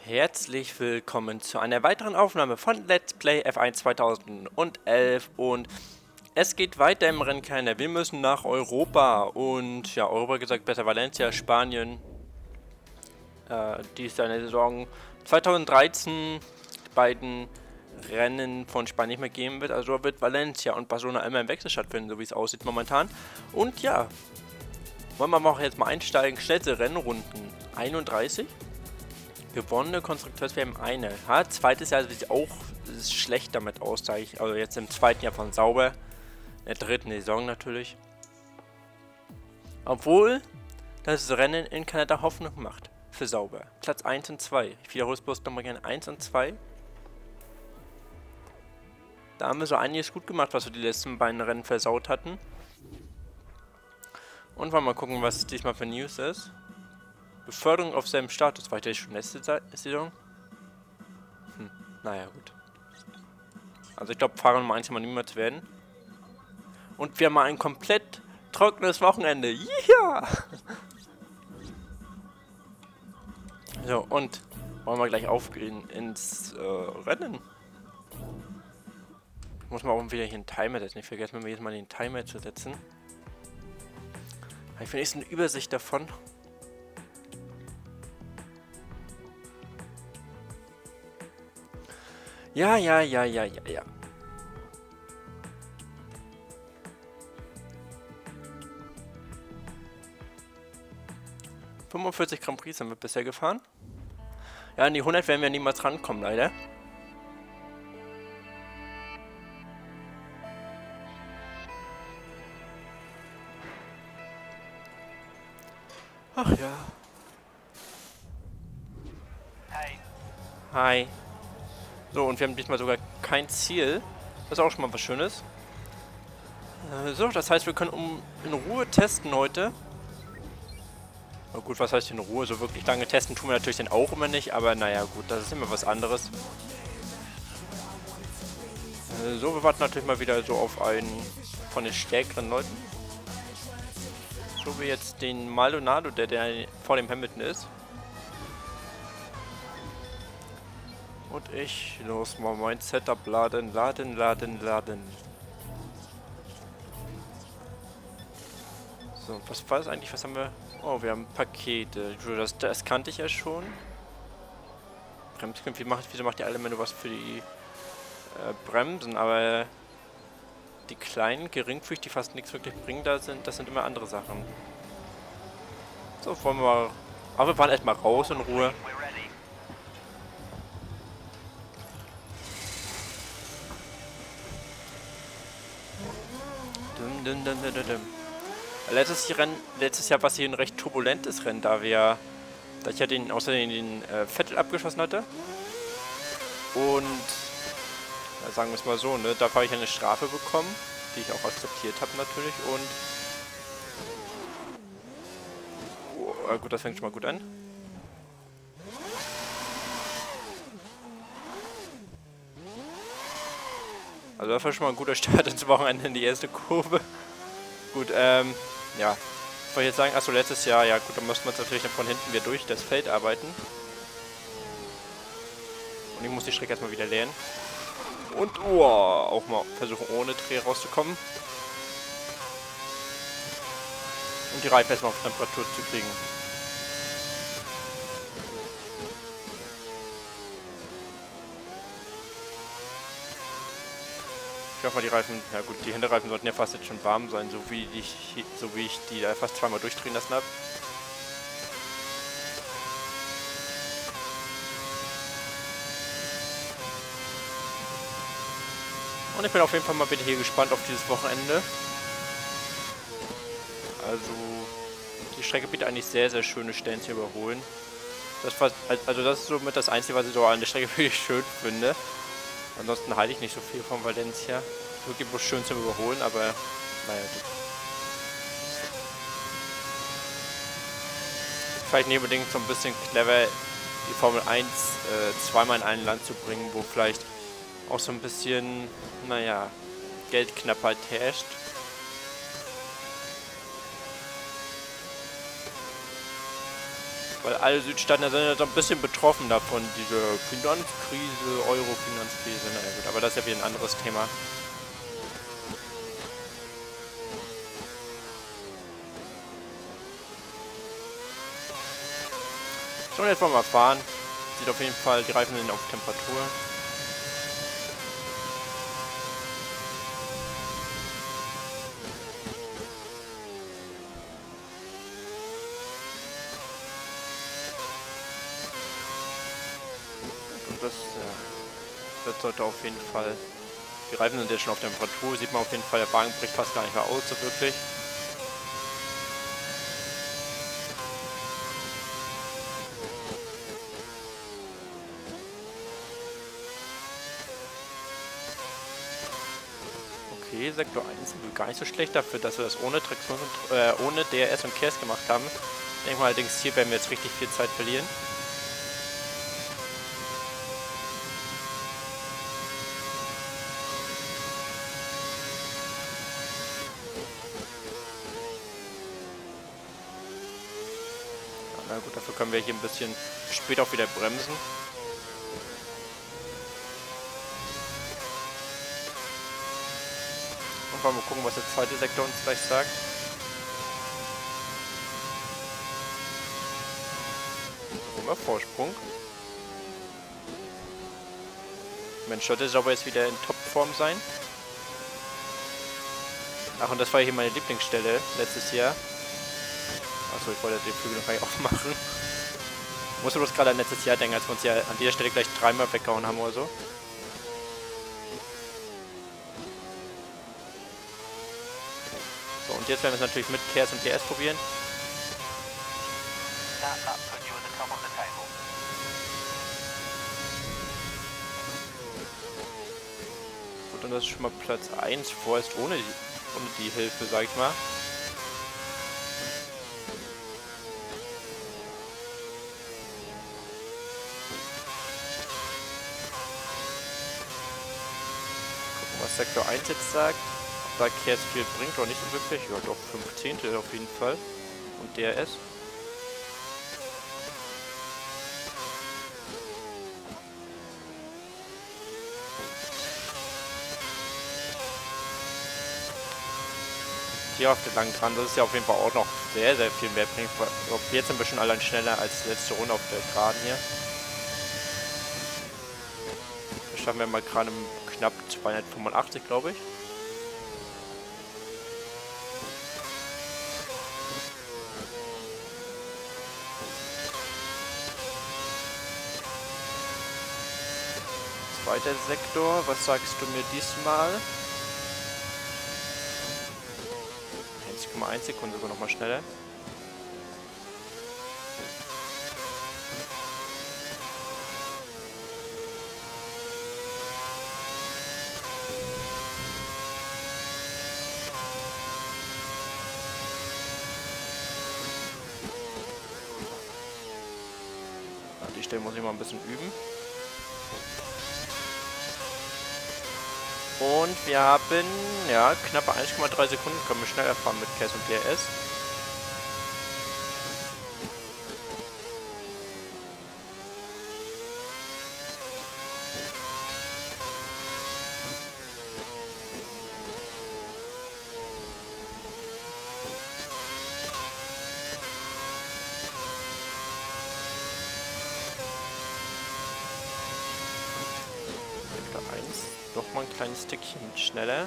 Herzlich willkommen zu einer weiteren Aufnahme von Let's Play F1 2011 und es geht weiter im Rennkalender. Wir müssen nach Europa und ja, Europa gesagt, besser Valencia, Spanien. Die ist eine Saison 2013 die beiden Rennen von Spanien nicht mehr geben wird. Also wird Valencia und Barcelona immer im Wechsel stattfinden, so wie es aussieht momentan. Und ja, wollen wir auch jetzt mal einsteigen. Schnellste Rennrunden 31. Gewonnene Konstrukteurswärme eine. Ja, zweites Jahr sieht auch schlecht damit aus, sage ich. Also jetzt im zweiten Jahr von Sauber. In der dritten Saison natürlich. Obwohl das Rennen in Kanada Hoffnung macht für Sauber. Platz 1 und 2. Ich wiederhole es bloß nochmal gerne. 1 und 2. Da haben wir so einiges gut gemacht, was wir die letzten beiden Rennen versaut hatten. Und wollen mal gucken, was diesmal für News ist. Beförderung auf seinem Status. War ich schon letzte Saison? Naja, gut. Also ich glaube, Fahrer Nummer 1 kann man niemals werden. Und wir haben mal ein komplett trockenes Wochenende. Ja! So, und wollen wir gleich aufgehen ins Rennen. Ich muss mal auch wieder hier einen Timer setzen. Ich vergesse mir jetzt mal den Timer zu setzen. Ich finde jetzt eine Übersicht davon. Ja. 45 Grand Prix haben wir bisher gefahren. Ja, an die 100 werden wir niemals rankommen, leider. Ach ja. Hi. So, und wir haben diesmal sogar kein Ziel. Das ist auch schon mal was Schönes. So, das heißt, wir können in Ruhe testen heute. Na gut, was heißt in Ruhe? So wirklich lange testen tun wir natürlich dann auch immer nicht. Aber naja, gut, das ist immer was anderes. So, wir warten natürlich mal wieder so auf einen von den stärkeren Leuten. So wie jetzt den Maldonado, der vor dem Hamilton ist. Und ich los mal mein Setup laden. So, was war das eigentlich? Was haben wir? Oh, wir haben Pakete. Das kannte ich ja schon. Bremsknöpfe, wieso macht ihr alle immer nur was für die Bremsen? Aber die kleinen, geringfügig, die fast nichts wirklich bringen, das sind immer andere Sachen. So, wollen wir mal. Aber wir fahren erstmal raus in Ruhe. Letztes Jahr war es hier ein recht turbulentes Rennen, da ich ja außerdem den Vettel abgeschossen hatte. Und ja, sagen wir es mal so, ne, da habe ich eine Strafe bekommen, die ich auch akzeptiert habe natürlich. Und gut, das fängt schon mal gut an. Also das war schon mal ein guter Start ins Wochenende in die erste Kurve. Gut, ja. Was soll ich jetzt sagen? Achso, letztes Jahr, ja gut, dann mussten wir uns natürlich von hinten wieder durch das Feld arbeiten. Und ich muss die Strecke erstmal wieder lernen. Und auch mal versuchen, ohne Dreh rauszukommen. Und die Reifen erstmal auf Temperatur zu kriegen. Ich hoffe mal, die Reifen, ja gut, die Hinterreifen sollten ja fast jetzt schon warm sein, so wie ich die da fast zweimal durchdrehen lassen habe. Und ich bin auf jeden Fall mal wieder hier gespannt auf dieses Wochenende. Also, die Strecke bietet eigentlich sehr, sehr schöne Stellen zu überholen. Das ist somit das Einzige, was ich so an der Strecke wirklich schön finde. Ansonsten halte ich nicht so viel von Valencia. Wirklich bloß schön zum Überholen, aber naja, gut. Vielleicht nicht unbedingt so ein bisschen clever, die Formel 1 zweimal in ein Land zu bringen, wo vielleicht auch so ein bisschen, naja, Geldknappheit herrscht. Weil alle Südstaaten sind ja so ein bisschen betroffen davon, diese Finanzkrise, Euro-Finanzkrise. Naja gut, aber das ist ja wieder ein anderes Thema. So, und jetzt wollen wir fahren. Sieht auf jeden Fall, die Reifen sind auf Temperatur. Und das sollte auf jeden Fall... Die Reifen sind jetzt schon auf Temperatur, sieht man auf jeden Fall, der Wagen bricht fast gar nicht mehr aus, so wirklich. Okay, Sektor 1 gar nicht so schlecht dafür, dass wir das ohne ohne DRS und KERS gemacht haben. Ich denke mal allerdings, hier werden wir jetzt richtig viel Zeit verlieren. Na gut, dafür können wir hier ein bisschen später auch wieder bremsen. Und mal gucken, was der zweite Sektor uns gleich sagt. Immer Vorsprung. Mensch, sollte es aber jetzt wieder in Topform sein. Ach, und das war hier meine Lieblingsstelle letztes Jahr. Achso, ich wollte den Flügel noch gleich aufmachen. Ich musste bloß gerade an letztes Jahr denken, als wir uns ja an dieser Stelle gleich dreimal weggehauen haben oder so. So, und jetzt werden wir es natürlich mit KERS und DRS probieren. Gut, und das ist schon mal Platz 1, vorerst ohne die Hilfe, sag ich mal. Was Sektor 1 jetzt sagt, ob da KERS viel bringt oder nicht so wirklich. Ja, doch 15. auf jeden Fall. Und DRS. Hier auf der langen dran, das ist ja auf jeden Fall auch noch sehr, sehr viel mehr bringt. Jetzt sind wir schon allein schneller als letzte Runde auf der Geraden hier. Das schaffen wir mal gerade knapp 285, glaube ich. Zweiter Sektor, was sagst du mir diesmal? 1,1 Sekunden sogar nochmal schneller. Die Stelle muss ich mal ein bisschen üben. Und wir haben, ja, knappe 1,3 Sekunden, können wir schneller fahren mit KERS und DRS. Noch mal ein kleines Stückchen schneller.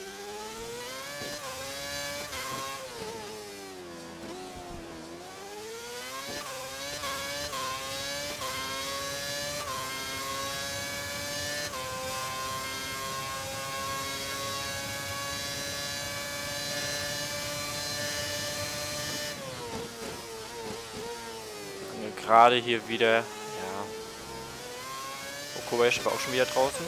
Gerade hier wieder, ja. Okobayashi war auch schon wieder draußen.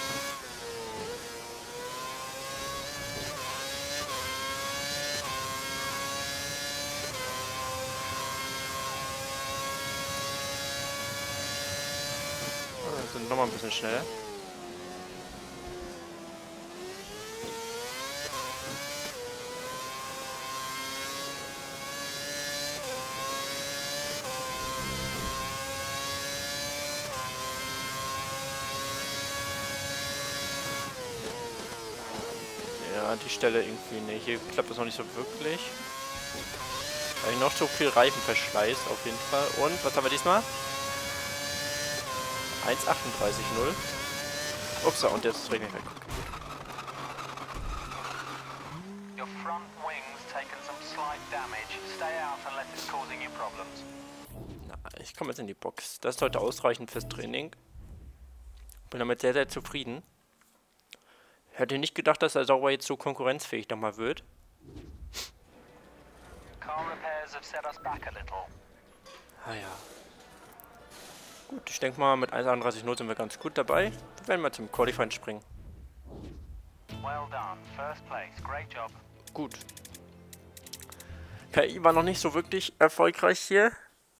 Sind noch mal ein bisschen schneller. an die Stelle irgendwie nicht. Hier klappt das noch nicht so wirklich. Weil noch so viel Reifenverschleiß auf jeden Fall. Und was haben wir diesmal? 1,38,0. Upsa, und jetzt regnet weg. Na, ich komme jetzt in die Box. Das ist heute ausreichend fürs Training. Bin damit sehr, sehr zufrieden. Hätte nicht gedacht, dass der Sauber jetzt so konkurrenzfähig nochmal wird. Ah ja. Gut, ich denke mal, mit 1,31,0 sind wir ganz gut dabei. Wir werden mal zum Qualifying springen. Gut. KI war noch nicht so wirklich erfolgreich hier.